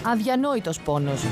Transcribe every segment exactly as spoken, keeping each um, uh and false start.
Αδιανόητος πόνος.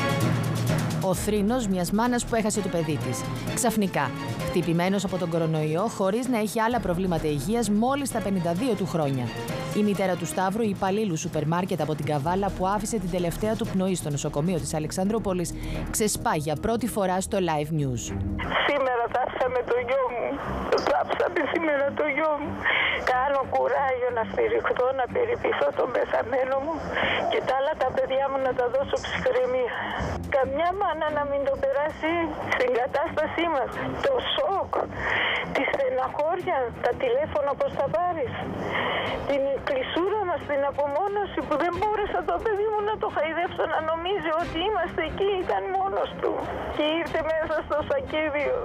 Ο θρήνος μιας μάνας που έχασε το παιδί της. Ξαφνικά, χτυπημένος από τον κορονοϊό, χωρίς να έχει άλλα προβλήματα υγείας μόλις τα πενήντα δύο του χρόνια. Η μητέρα του Σταύρου, η υπαλλήλου σούπερ μάρκετ από την Καβάλα που άφησε την τελευταία του πνοή στο νοσοκομείο της Αλεξανδρούπολης, ξεσπά για πρώτη φορά στο Live News. Σήμερα θάψαμε το γιο μου. Θάψαμε σήμερα το γιο μου. Κάνω κουράγιο να στηριχθώ, να περιποιηθώ τον πεθαμένο μου και τα άλλα τα παιδιά μου να τα δώσω ψυχραιμία. Καμιά μάνα να μην το περάσει στην κατάστασή μας. Το σοκ, τη στεναχώρια, τα τηλέφωνα πώς θα πάρεις. Την κλεισούρα μας, την απομόνωση που δεν μπόρεσα το παιδί μου να το χαϊδέψω να νομίζει ότι είμαστε εκεί, ήταν μόνος του. Και ήρθε μέσα στο σακίδιο.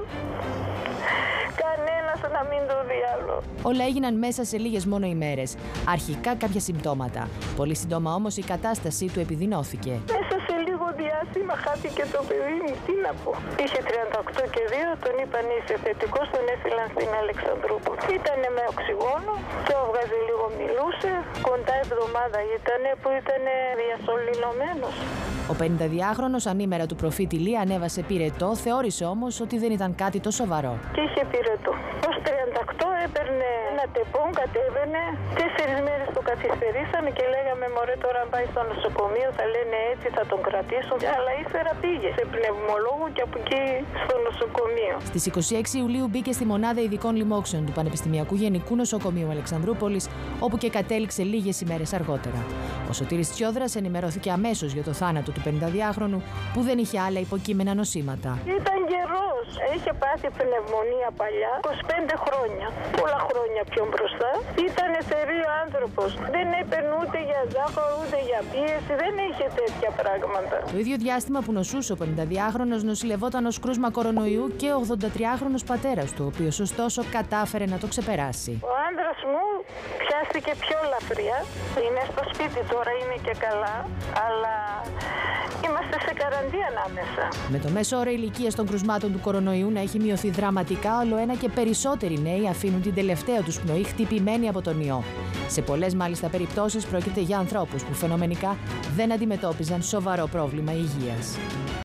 Κανένας να μην το δει άλλο. Όλα έγιναν μέσα σε λίγες μόνο ημέρες. Αρχικά κάποια συμπτώματα. Πολύ σύντομα όμως η κατάστασή του επιδεινώθηκε. Μέσα σε λίγο διάστημα χάθηκε το παιδί μου. Τι να πω. Είχε τριάντα οκτώ και δύο, τον είπαν είσαι θετικός, τον έστειλαν στην Αλεξανδρούπολη. Ήτανε με οξυγόνο, το έβγαζε λίγο, μιλούσε. Κοντά εβδομάδα ήτανε που ήτανε διασωληνωμένος. Ο πενηνταδυάχρονος ανήμερα του προφήτη Λία ανέβασε πυρετό, θεώρησε όμως ότι δεν ήταν κάτι το σοβαρό. Και είχε πυρετό. Ως τριάντα οκτώ έπαιρνε ένα τεπών, κατέβαινε. Τέσσερις μέρες το καθυστερήσαμε και λέγαμε μωρέ τώρα αν πάει στο νοσοκομείο θα λένε έτσι, θα τον κρατήσουν. Αλλά ύστερα πήγε σε πνευμολόγο και από εκεί στο νοσοκομείο. Στις είκοσι έξι Ιουλίου μπήκε στη μονάδα ειδικών λοιμόξεων του Πανεπιστημιακού Γενικού Νοσοκομείου Αλεξανδρούπολης, όπου και κατέληξε λίγες ημέρες αργότερα. Ο Σωτήρης Τσιόδρας ενημερώθηκε αμέσως για το θάνατο του πενηνταδυάχρονου που δεν είχε άλλα υποκείμενα νοσήματα. Ήταν καιρός. Είχε πάθει πνευμονία παλιά, είκοσι πέντε χρόνια. Πολλά χρόνια πιο μπροστά. Ήταν θερή άνθρωπος. Δεν έπαιρνε ούτε για ζάχαρο ούτε για πίεση. Δεν είχε τέτοια πράγματα. Το ίδιο διάστημα που νοσούσε ο πενηνταδυάχρονος νοσηλευόταν ως κρούσμα κορονοϊού και ο ογδοντατριάχρονος πατέρας του, ο οποίος ωστόσο κατάφερε να το ξεπεράσει. Ο άντρας μου πιάστηκε πιο λαφριά. Είναι στο σπίτι τώρα, είναι και καλά. Αλλά είμαστε σε καραντίνα άμεσα. Με το μέσο όρο ηλικίας των κρουσμάτων του κορονοϊού να έχει μειωθεί δραματικά, όλο ένα και περισσότεροι νέοι αφήνουν την τελευταία τους πνοή χτυπημένοι από τον ιό. Σε πολλές μάλιστα περιπτώσεις πρόκειται για ανθρώπους που φαινομενικά δεν αντιμετώπιζαν σοβαρό πρόβλημα υγείας.